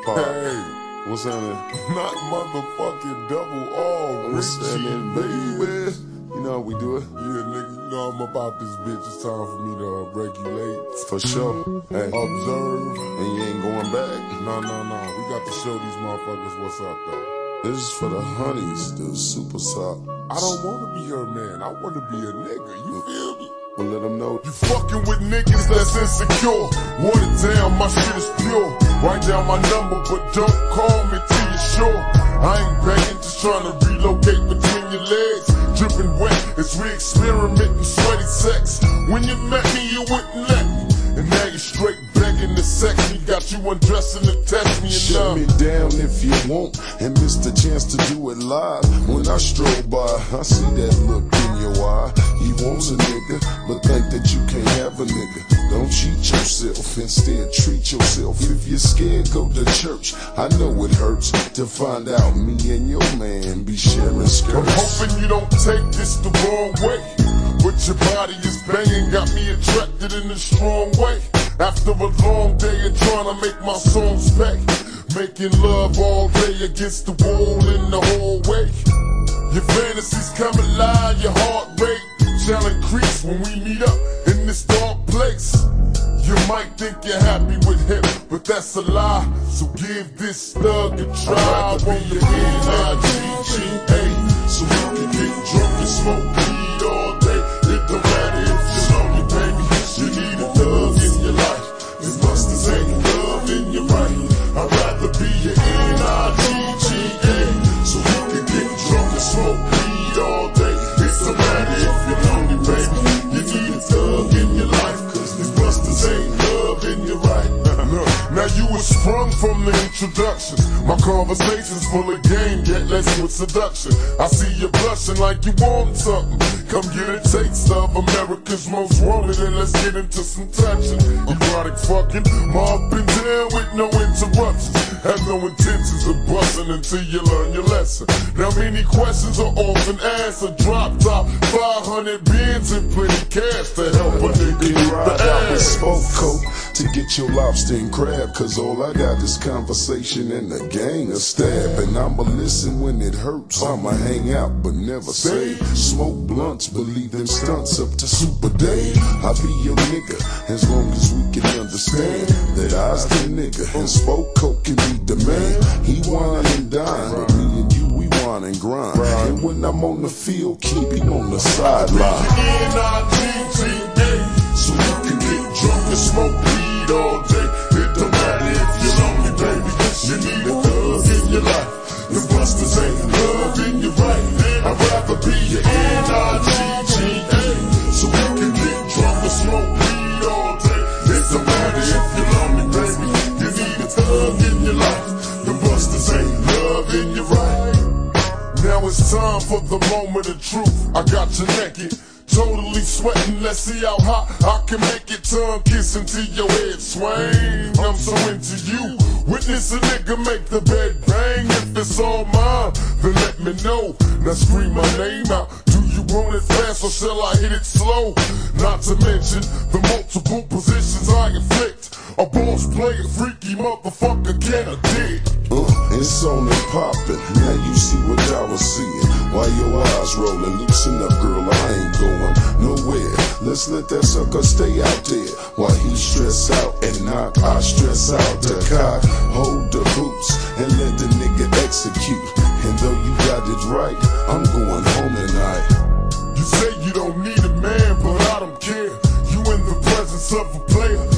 Hey, What's happening? not motherfucking double R, What's Richie, happening, baby. You know how we do it? Yeah, nigga, you know I'm about this bitch. It's time for me to regulate, For sure. Hey, observe. and you ain't going back. No. We got to show these motherfuckers what's up, though. This is for the honeys, the super soft. I don't want to be her man. I want to be a nigga. You feel me? We'll let them know. You fucking with niggas that's insecure. Water down, my shit is pure. Write down my number, but don't call me till you're sure. I ain't begging, just trying to relocate between your legs. Dripping wet as we experiment in sweaty sex. When you met me, you wouldn't let me. And now you're straight begging to sex me. Got you undressing to test me and Shut me down if you want and miss the chance to do it live. When I stroll by, I see that look in your eye. He wants a nigga, but think that you can't have a nigga. Don't cheat yourself, instead treat yourself. If you're scared, go to church. I know it hurts to find out me and your man be sharing skirts. I'm hoping you don't take this the wrong way, but your body is banging, got me attracted in a strong way. After a long day of trying to make my songs pay, making love all day against the wall in the hallway. Your fantasies come alive, your heart rate shall increase when we meet up in this dark place. You might think you're happy with him, but that's a lie. So give this thug a try. I'd rather be a N.I.G.G.A, so you can get drunk and smoke weed all day. It don't matter if you're lonely, baby. You need a thug in your life. These busters ain't love in your right. I'd rather be a N.I.G.G.A, so you can get drunk and smoke weed all day. It don't matter if you're lonely, baby. You need a thug in your life, cause these busters ain't love in your right. Look, now you were sprung from the introduction. My conversation's full of game, yet laced with seduction. I see you blushing like you want something. Come get a taste of America's most wanted, and let's get into some touching. Erotic fucking, up and down with no interruptions. Have no intentions of busting until you learn your lesson. Now many questions are often asked. A drop top, 500 bins and plenty cash to help a nigga get Ride the out with ass. spoke coat to get your lobster and crab, cause all I got is conversation and a gang of stab. And I'ma listen when it hurts, I'ma hang out but never say. Smoke blunts, believe them stunts up to Super Dave. I'll be your nigga as long as we can understand that I's the nigga and spoke coat can be the man. He wine and dine, but me and you, we wine and grind. And when I'm on the field, keep him on the sideline. N.I.G.G.A, so you can get drunk and smoke weed all day. It don't matter if you're lonely, baby. You need a thug in your life. The busters ain't love in your right. I'd rather be your N.I.G.G.A, so you can get drunk and smoke weed all day. It don't matter if you're lonely, baby. You need a thug in your life. The busters ain't love in your right. Now it's time for the moment of truth. I got you naked, totally sweating. Let's see how hot I can make it. Tongue kissing till your head swing. I'm so into you. Witness a nigga make the bed bang. If it's all mine, then let me know. Now scream my name out. Do you want it fast or shall I hit it slow? Not to mention the multiple positions I inflict. A boss player, freaky motherfucker, can I dig? It's on and poppin', now you see what I was seeing. While your eyes rollin', loosen up girl, I ain't going nowhere. Let's let that sucker stay out there while he stress out and knock, I stress out. The cock, hold the boots and let the nigga execute. And though you got it right, I'm going home tonight. You say you don't need a man, but I don't care. You in the presence of a player.